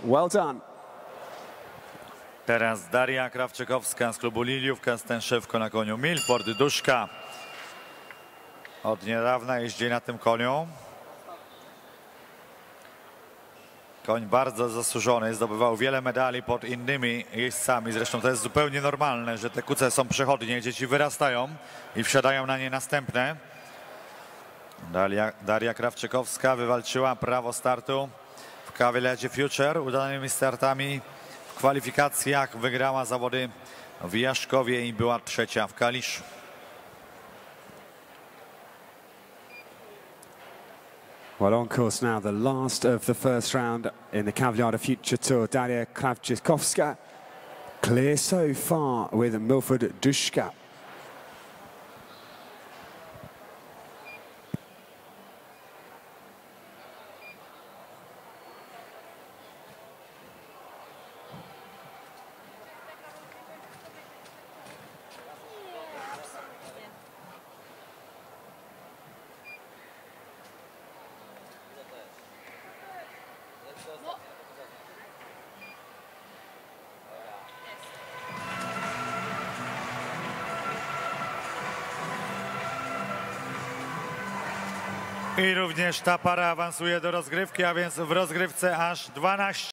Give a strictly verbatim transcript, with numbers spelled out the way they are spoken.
Well done. Teraz Daria Krawczykowska z klubu Liliówka, Stęszewko na koniu Milford Duszka. Od niedawna jeździ na tym koniu. Koń bardzo zasłużony, zdobywał wiele medali pod innymi jeźdźcami. Zresztą to jest zupełnie normalne, że te kuce są przechodnie, dzieci wyrastają i wsiadają na nie następne. Daria, Daria Krawczykowska wywalczyła prawo startu w Cavalier Future. Udanymi startami w kwalifikacjach wygrała zawody w Jaszkowie i była trzecia w Kaliszu. Well, on course now, the last of the first round in the Cavalier Future Tour. Daria Krawczykowska clear so far with Milford Duszka. I również ta para awansuje do rozgrywki, a więc w rozgrywce aż dwanaście.